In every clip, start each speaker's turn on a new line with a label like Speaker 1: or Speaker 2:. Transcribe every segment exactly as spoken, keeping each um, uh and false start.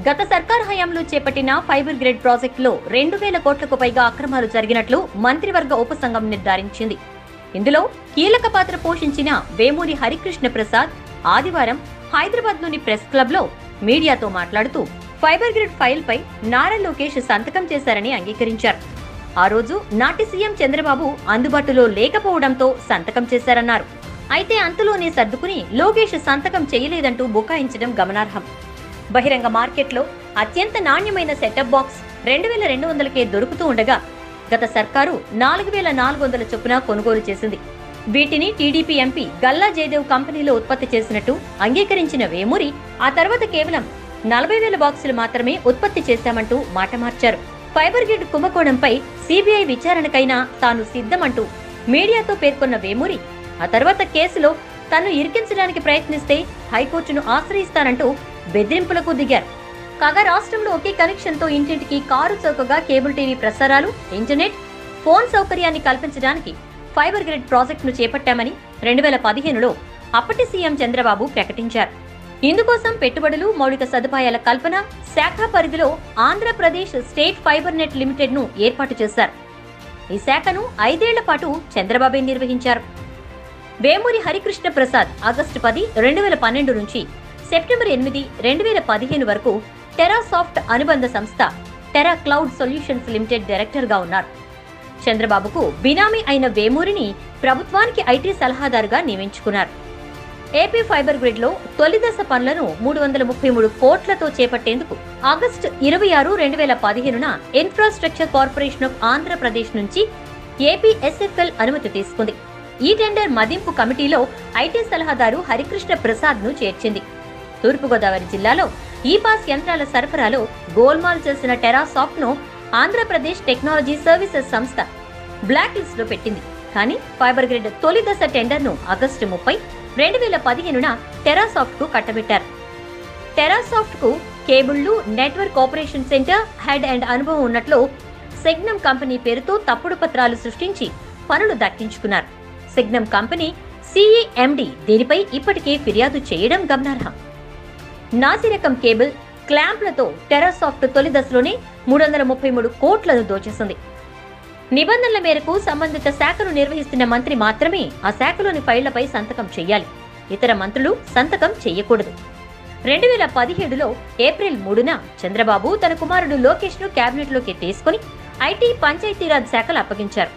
Speaker 1: గత సర్కార్ హయాంలో చేపట్టిన ఫైబర్ గ్రిడ్ ప్రాజెక్టులో రెండు వేల కోట్లకు పైగా అక్రమాలు జరిగినట్లు మంత్రివర్గ ఉపసంఘం నిర్ధారించింది. ఇందులో కీలక పాత్ర పోషించిన వేమూరి హరికృష్ణ ప్రసాద్ ఆదివారం హైదరాబాద్ లోని ప్రెస్ క్లబ్ లో మీడియాతో మాట్లాడుతూ ఫైబర్ గ్రిడ్ ఫైల్ పై నారా లోకేష్ సంతకం చేశారని అంగీకరించారు. ఆ రోజు నాటి సీఎం చంద్రబాబు అందుబాటులో లేకపోవడంతో సంతకం చేశారన్నారు. అయితే అంతలోనే సర్దుకుని లోకేష్ సంతకం చేయలేదంటూ బుకాయించడం గమనార్హం. బహిరంగ మార్కెట్లో అత్యంత నాణ్యమైన సెటప్ బాక్స్ రెండు వేల రెండు వందలకే దొరుకుతూ ఉండగా గత సర్కారు నాలుగు వేల నాలుగు వందల చొప్పున కొనుగోలు చేసింది. వీటిని టీడీపీ ఎంపీ గల్లా జయదేవ్ కంపెనీలో ఉత్పత్తి చేసినట్టు అంగీకరించిన వేమూరి ఆ తర్వాత కేవలం నలభై వేల బాక్సులు మాత్రమే ఉత్పత్తి చేశామంటూ మాట మార్చారు. ఫైబర్ గ్రిడ్ కుంభకోణంపై సీబీఐ విచారణకైనా తాను సిద్ధమంటూ మీడియాతో పేర్కొన్న వేమూరి ఆ తర్వాత కేసులో తను ఇరికించడానికి ప్రయత్నిస్తే హైకోర్టును ఆశ్రయిస్తానంటూ బెదిరింపులకు దిగారు. కాగా రాష్ట్రంలో ఒకే కనెక్షన్ తో ఇంటింటికి కారు చౌకగా కేబుల్ టీవీ ప్రసారాలు, ఇంటర్నెట్, ఫోన్ సౌకర్యాన్ని కల్పించడానికి ఫైబర్ గ్రిడ్ ప్రాజెక్టును చేపట్టామని రెండు వేల పదిహేనులో అప్పటి సీఎం చంద్రబాబు ప్రకటించారు. ఇందుకోసం పెట్టుబడులు, మౌలిక సదుపాయాల కల్పన, శాఖ పరిధిలో Andhra Pradesh state fibre net limited ను ఏర్పాటు చేశారు. ఈ శాఖను ఐదేళ్ల పాటు చంద్రబాబే నిర్వహించారు. వేమూరి హరికృష్ణ ప్రసాద్ ఆగస్టు పది రెండు వేల పన్నెండు నుంచి సెప్టెంబర్ ఎనిమిది రెండు వేల పదిహేను వరకు టెరాసాఫ్ట్ అనుబంధ సంస్థ Tera cloud solutions limited director గా ఉన్నారు. చంద్రబాబుకు బినామీ అయిన వేమూరిని ప్రభుత్వానికి ఐటీ సలహాదారుగా నియమించుకున్నారు. ఏపీ ఫైబర్ గ్రిడ్ లో తొలి దశ పనులను మూడు వందల ముప్పై మూడు కోట్లతో చేపట్టేందుకు ఆగస్టు ఇరవై ఆరు రెండు వేల పదిహేనున ఇన్ఫ్రాస్ట్రక్చర్ కార్పొరేషన్ ఆఫ్ ఆంధ్రప్రదేశ్ నుంచి ఏపీ ఎస్ఎఫ్ఎల్ అనుమతి తీసుకుంది. ఈ టెండర్ మదింపు కమిటీలో ఐటీ సలహాదారు హరికృష్ణ ప్రసాద్ ను చేర్చింది. తూర్పుగోదావరి జిల్లాలో ఈ పాస్ యంత్రాల సరఫరాలో గోల్మాల్ చేసిన టెరాసాఫ్ట్ ను ఆంధ్రప్రదేశ్ టెక్నాలజీ సర్వీసెస్ సంస్థ బ్లాక్ లిస్ట్ లో పెట్టింది. కానీ ఫైబర్ గ్రిడ్ తొలి దశ టెండర్ ను ఆగస్టు ముప్పై రెండు వేల పదిహేనున టెరాసాఫ్ట్ కు కట్టబెట్టారు. టెరాసాఫ్ట్ కు కేబుళ్లు, network operation centre head and అనుభవం ఉన్నట్లు సిగ్నమ్ కంపెనీ పేరుతో తప్పుడు పత్రాలు సృష్టించి పనులు దక్కించుకున్నారు. సిగ్నమ్ కంపెనీ సీఈఎండీ దీనిపై ఇప్పటికే ఫిర్యాదు చేయడం గమనార్హం. నాసిరకం కేబుల్, క్లాంప్లతో టెరాసాఫ్ట్ తొలి దశలోనే మూడు వందల ముప్పై మూడు కోట్లను దోచేసింది. నిబంధనల మేరకు సంబంధిత శాఖను నిర్వహిస్తున్న మంత్రి మాత్రమే ఆ శాఖలోని ఫైళ్లపై సంతకం చేయాలి. ఇతర మంత్రులు సంతకం చేయకూడదు. రెండు వేల పదిహేడులో ఏప్రిల్ మూడున చంద్రబాబు తన కుమారుడు లోకేష్ ను కేబినెట్ లోకి తీసుకుని ఐటీ, పంచాయతీరాజ్ శాఖలు అప్పగించారు.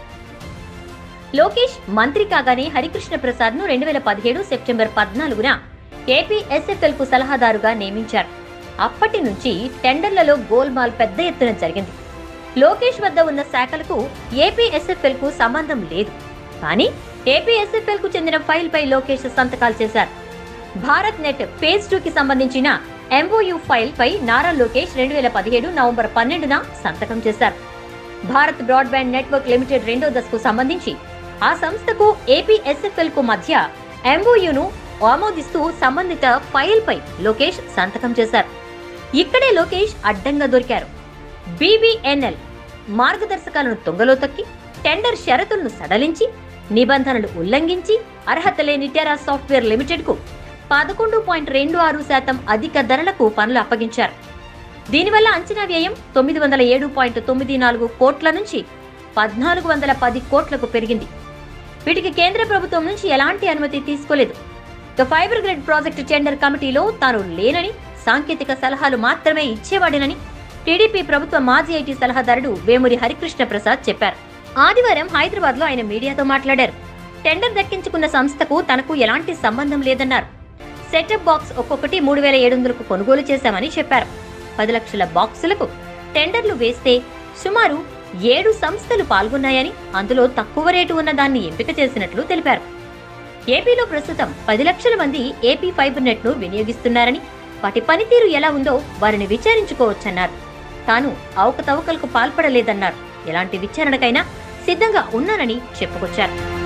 Speaker 1: లోకేష్ మంత్రి కాగానే హరికృష్ణ ప్రసాద్ ను రెండు వేల పదిహేడు సెప్టెంబర్ పద్నాలుగున ఏపీ ఎస్ఎఫ్ఎల్ కు సలహాదారుగా నియమించారు. అప్పటి నుంచి టెండర్లలో గోల్మాల్ పెద్ద ఎత్తున జరిగింది. లోకేష్ వద్ద ఉన్న శాఖలకు ఏపీ ఎస్ఎఫ్ఎల్ కు సంబంధం లేదు. కానీ ఏపీ ఎస్ఎఫ్ఎల్ కు చెందిన ఫైల్ పై లోకేష్ సంతకాలు చేశారు. భారత్ నెట్ ఫేజ్ టూ కి సంబంధించిన ఎంఓయూ ఫైల్ పై నారా లోకేష్ రెండు వేల పదిహేడు నవంబర్ పన్నెండున సంతకం చేశారు. భారత్ బ్రాడ్బ్యాండ్ నెట్వర్క్ లిమిటెడ్ రెండో దశకు సంబంధించి ఆ సంస్థకు ఏపీ ఎస్ఎఫ్ఎల్ కు మధ్య ఎంఓయూను ఆమోదిస్తూ సంబంధిత ఫైల్ పై లోకేష్ సంతకం చేశారు. ఇక్కడే లోకేష్ అడ్డంగా దొరికారు. బీబీఎన్ఎల్ మార్గదర్శకాలను తొంగలో తొక్కి టెండర్ షరతులను సడలించి నిబంధనలు ఉల్లంఘించి అర్హత లేని టెరా సాఫ్ట్వేర్ లిమిటెడ్ కు పదకొండు పాయింట్ రెండు ఆరు శాతం అధిక ధరలకు పనులు అప్పగించారు. దీనివల్ల అంచనా వ్యయం తొమ్మిది వందల ఏడు పాయింట్ తొమ్మిది నాలుగు కోట్ల నుంచి పద్నాలుగు వందల పది కోట్లకు పెరిగింది. వీటికి కేంద్ర ప్రభుత్వం నుంచి ఎలాంటి అనుమతి తీసుకోలేదు. ఇక ఫైబర్ గ్రిడ్ ప్రాజెక్టు టెండర్ కమిటీలో తాను లేనని, సాంకేతిక సలహాలు మాత్రమే ఇచ్చేవాడినని టీడీపీ ప్రభుత్వ మాజీ ఐటీ సలహాదారుడు వేమూరి హరికృష్ణ ప్రసాద్ చెప్పారు. ఆదివారం హైదరాబాద్ లో ఆయన మీడియాతో మాట్లాడారు. టెండర్ దక్కించుకున్న సంస్థకు తనకు ఎలాంటి సంబంధం లేదన్నారు. సెటప్ బాక్స్ ఒక్కొక్కటి మూడు వేల ఏడు వందలకు కొనుగోలు చేశామని చెప్పారు. పది లక్షల బాక్సులకు టెండర్లు వేస్తే సుమారు ఏడు సంస్థలు పాల్గొన్నాయని, అందులో తక్కువ రేటు ఉన్న దాన్ని ఎంపిక చేసినట్లు తెలిపారు. ఏపీలో ప్రస్తుతం పది లక్షల మంది ఏపీ ఫైబర్ నెట్ ను వినియోగిస్తున్నారని, వాటి పనితీరు ఎలా ఉందో వారిని విచారించుకోవచ్చన్నారు. తాను అవకతవకలకు పాల్పడలేదన్నారు. ఎలాంటి విచారణకైనా సిద్ధంగా ఉన్నానని చెప్పుకొచ్చారు.